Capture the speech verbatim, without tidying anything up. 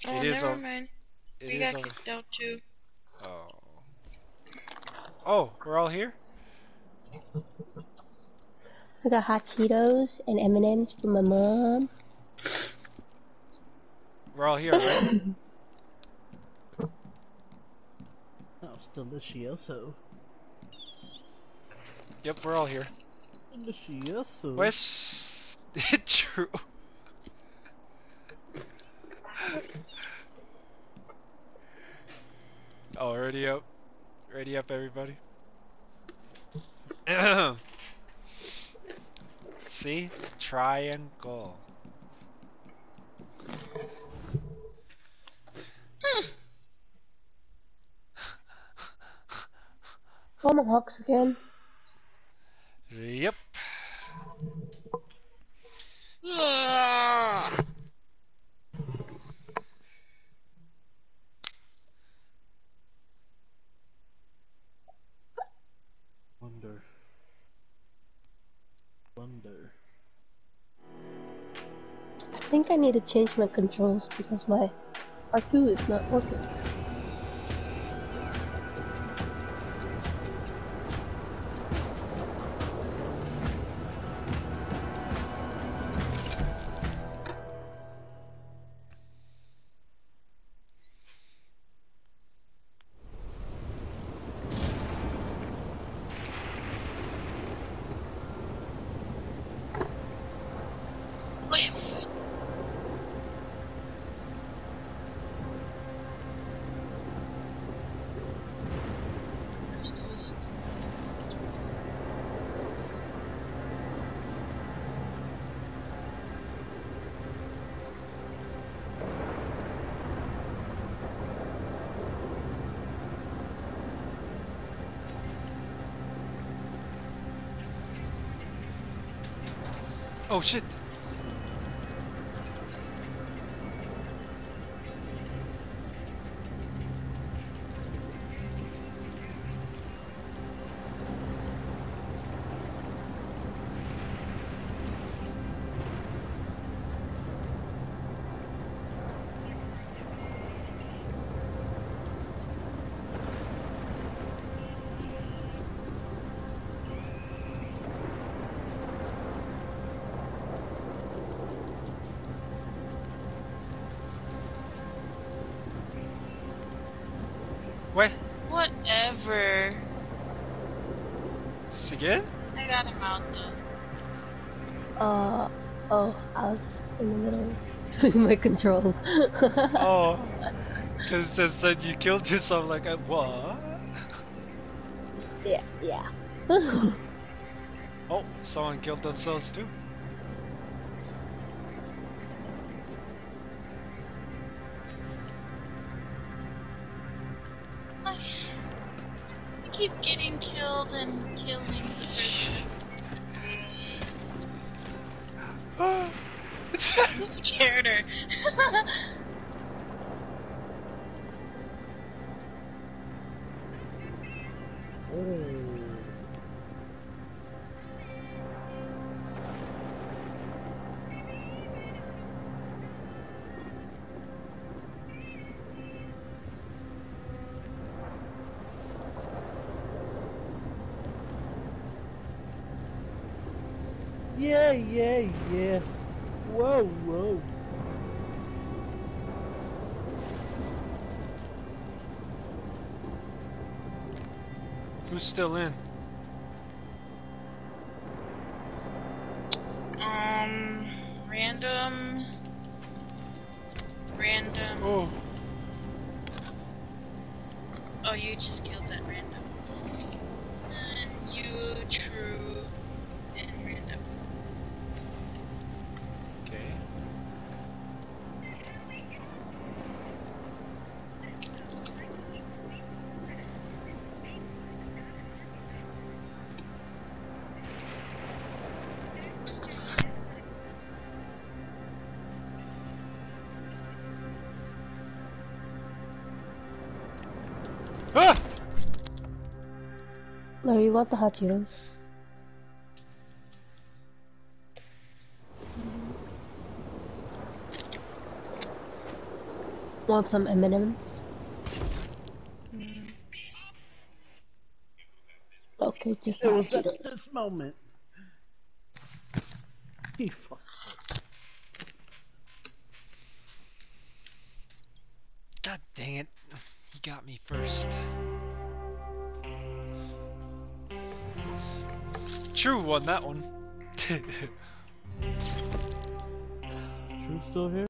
Oh, It is never over. mind. It We is got over. kicked out too. Oh. Oh, we're all here? I got hot Cheetos and M and M's from my mom. We're all here, right? Sounds delicioso. Yep, we're all here. Delicioso. What's it true? Oh, ready up. Ready up, everybody. See? Triangle. On the Hawks again. Yep. Wonder. Wonder. I think I need to change my controls because my R two is not working. Oh, shit. What? Whatever. This again? I got him out though. Uh, oh, I was in the middle of doing my controls. Oh. Because just said you killed yourself like, uh, what? Yeah, yeah. Oh, someone killed themselves too. I, I keep getting killed and killing the person. I scared her. Yeah, yeah, yeah. Whoa, whoa. Who's still in? Um, random, random. Oh. Oh, you just killed that random. And you, true, and random. Okay. Ah! Larry, you want the hot Cheetos? Want some M and M's? Okay, just It was talk at to this moment. He fuck. God dang it. He got me first. True won that one. True still here?